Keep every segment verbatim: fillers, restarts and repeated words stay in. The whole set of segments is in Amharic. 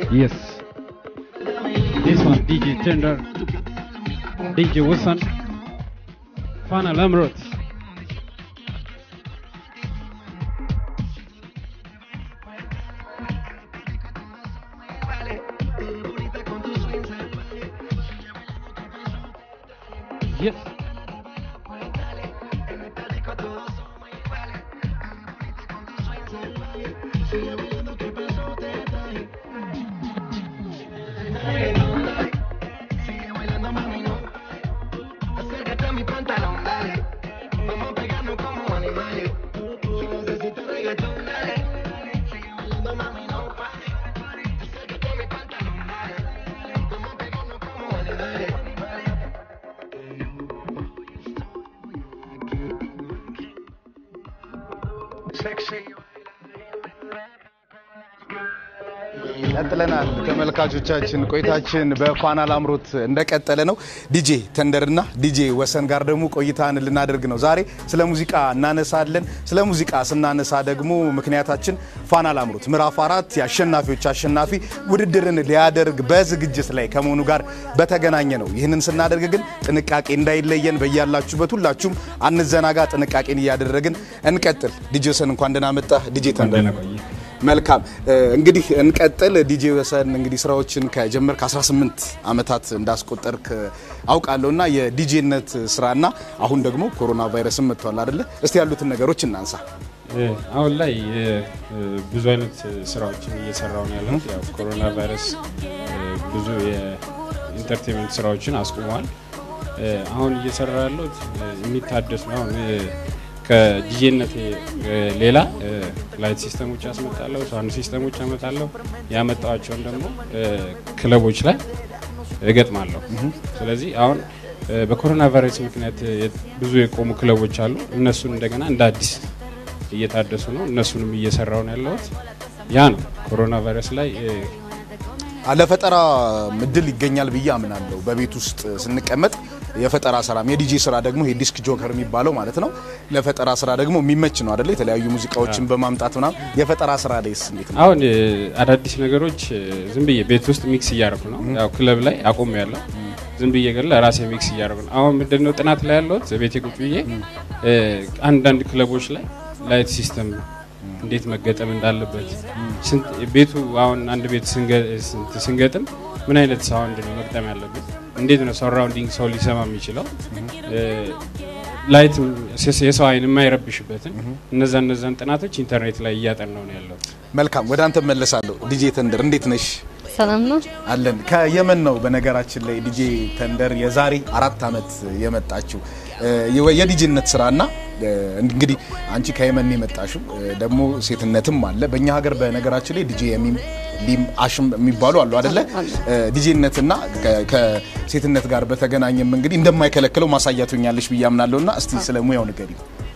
Yes. This one D J Tender, D J Wilson, Fana Lamrot. Yes. ቀጥለናል ተመልካቾቻችን ቆይታችን በፋና ላምሮት እንደቀጠለ ነው ዲጄ ተንደርና ዲጄ ወሰን ጋር ደግሞ ቆይታን ልናደርግ ነው ዛሬ ስለ ሙዚቃ እናነሳለን ስለ ሙዚቃ ስናነሳ ደግሞ ምክንያታችን ፋና ላምሮት ምዕራፍ አራት ያሸናፊዎች አሸናፊ ውድድርን ሊያደርግ በዝግጅት ላይ ከመሆኑ ጋር በተገናኘ ነው ይህንን ስናደርግ ግን ጥንቃቄ እንዳይለየን በእያላችሁበት ሁላችሁም አንዘናጋ ጥንቃቄን ያደረግን እንቀጥል ዲጄ ወሰን እንኳን ደህና መጣ ዲጄ ተንደር መልካም እንግዲህ እንቀጥል ዲጄ ወሰን እንግዲህ ስራዎችን ከጀመርክ አስራ ስምንት አመታት እንዳስቆጠርክ አውቃለሁና የዲጄነት ስራና አሁን ደግሞ ኮሮና ቫይረስም መጥቷል አይደል እስቲ ያሉትን ነገሮች እናንሳ አሁን ላይ ብዙ አይነት ስራዎችን እየሰራው ነው ያለው ያው ኮሮና ቫይረስ ብዙ የኢንተርቴይንመንት ስራዎችን አስቆሟል አሁን እየሰራ ያለው የሚታደስ ነው ከዲጄነት ሌላ ላይት ሲስተሞች ያስመጣለው ሳውንድ ሲስተሞች ያመጣለው ያመጣዋቸው ደግሞ ክለቦች ላይ እገጥማለሁ ስለዚህ አሁን በኮሮና ቫይረስ ምክንያት ብዙ የቆሙ ክለቦች አሉ እነሱን እንደገና እንደ አዲስ እየታደሱ ነው እነሱንም እየሰራው ነው ያለው ያ ነው ኮሮና ቫይረስ ላይ አለፈጠራ ምድል ይገኛል ብዬ አምናለሁ በቤት ውስጥ ስንቀመጥ የፈጠራ ስራ የዲጂ ስራ ደግሞ የዲስክ ጆከር የሚባለው ማለት ነው ለፈጠራ ስራ ደግሞ የሚመች ነው አይደል የተለያዩ ሙዚቃዎችን በማምጣትና የፈጠራ ስራ ላይስ እንዴት ነው አሁን አዳዲስ ነገሮች ዝም ብዬ ቤት ውስጥ ሚክስ እያደረኩ ነው ያው ክለብ ላይ አቆም ያለው ዝም ብዬ ገለ ራሴ ሚክስ እያደረኩ ነው አሁን ምንድነው ጥናት ላይ ያለው ቤቴ ቁጭ ብዬ አንድ አንድ ክለቦች ላይ ላይት ሲስተም እንዴት መገጠም እንዳለበት ቤቱ አሁን አንድ ቤት ስንገጥም ምን አይነት ሳውንድ ነው መግጠም ያለበት እንዴት ነው ሰራውንዲንግ ሰው ሊሰማ የሚችለው ላይት የሰው አይን የማይረብሽበትን እነዛ እነዛን ጥናቶች ኢንተርኔት ላይ እያጠናው ነው ያለው መልካም ወደ አንተ መለሳለሁ ዲጄ ተንደር እንዴት ነሽ ሰላም ነው አለን ከየመን ነው በነገራችን ላይ ዲጄ ተንደር የዛሬ አራት አመት የመጣችው የዲጄነት ስራና እንግዲህ አንቺ ከየመን የመጣሽው ደግሞ ሴትነትም አለ በእኛ ሀገር በነገራችን ላይ ዲጄ የሚም ሊም አሽም የሚባሉ አሉ አይደለ ዲጄነትና ከሴትነት ጋር በተገናኘም እንግዲህ እንደማይከለከለው ማሳያቱኛለሽ በያምናለውና እስቲ ስለ ሙያው ንገሪ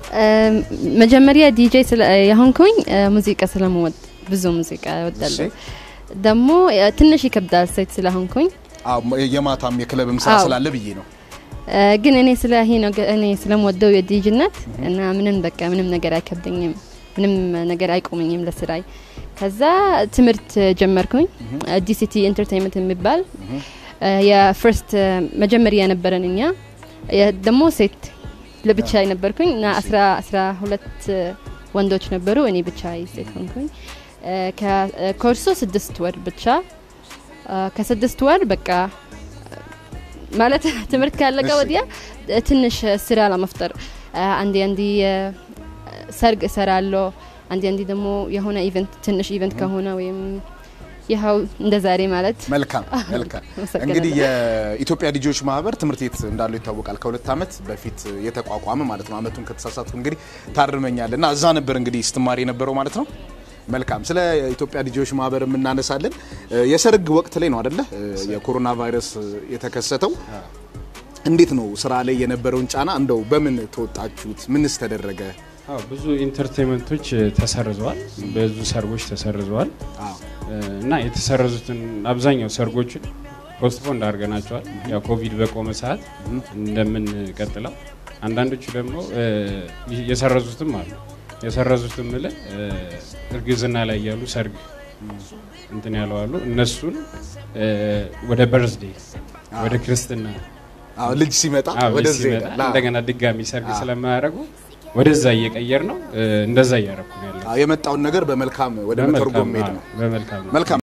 መጀመሪያ ዲጄ ያሆንኩኝ ሙዚቃ ስለምወድ ብዙ ሙዚቃ እወዳለሁ ደግሞ ትንሽ ይከብዳል ሴት ስለሆንኩኝ የማታም የክለብም ስራ ስላለ ብዬ ነው ግን እኔ ስለዚህ ነው እኔ ስለምወደው የዲጄነት እና ምንም በቃ ምንም ነገር አይከብደኝም ምንም ነገር አይቆመኝም ለስራይ ከዛ ትምርት ጀመርኩኝ ዲሲቲ ኢንተርቴይንመንት የሚባል ያ ፈርስት መጀመሪያ ነበርንኛ ደግሞ ሴት ለብቻ ነበርኩኝ እና አስራ ሁለት ወንዶች ነበሩ እኔ ብቻ ሴት ሆንኩኝ ከኮርሱ ስድስት ወር ብቻ ከስድስት ወር በቃ ማለት ትምርት ካለቀ ወዲያ ትንሽ ስራ ለመፍጠር አንዴ አንዴ ሰርግ ሰራለሁ አንዴ አንዴ ደግሞ የሆነ ኢቨንት ትንሽ ኢቨንት ከሆነ ወይም ይሄው እንደዛሬ ማለት መልካም መልካም እንግዲህ የኢትዮጵያ ዲጂዎች ማህበር ትምርት ቤት እንዳለው ይታወቃል ከሁለት አመት በፊት የተቋቋመ ማለት ነው አመቱን ከተሳሳትኩ እንግዲህ ታርመኛልና እዛ ነበር እንግዲህ ስትማሪ የነበረው ማለት ነው መልካም ስለ ኢትዮጵያ ዲጂዎች ማህበር እናነሳለን የሰርግ ወቅት ላይ ነው አይደለ የኮሮና ቫይረስ የተከሰተው እንዴት ነው ስራ ላይ የነበረውን ጫና እንደው በምን ተወጣችሁት ምንስ ተደረገ አው ብዙ ኢንተርቴይንመንቶች ተሰርዘዋል ብዙ ሰርጎች ተሰርዘዋል አው እና የተሰረዙትን አብዛኛው ሰርጎችን ፖስትፖን አድርገናቸዋል ያው ኮቪድ በቆመ ሰዓት እንደምን ቀጥለው አንዳንዶቹ ደግሞ የሰረዙትም አሉ የሰረዙትም ማለት እርግዝና ላይ ያሉ ሰርግ እንትን ያለው አሉ እነሱን ወደ በርዝዴ ወደ ክርስትና አዎ ልጅ ሲመጣ ወደዚህ እንደገና ድጋሚ ሰርግ ስለማያረጉ ወደዛ እየቀየር ነው እንደዛ ያረኩ ነው ያለው የመጣውን ነገር በመልካም ወደ መተርጎም ሄድ ነው በመልካም መልካም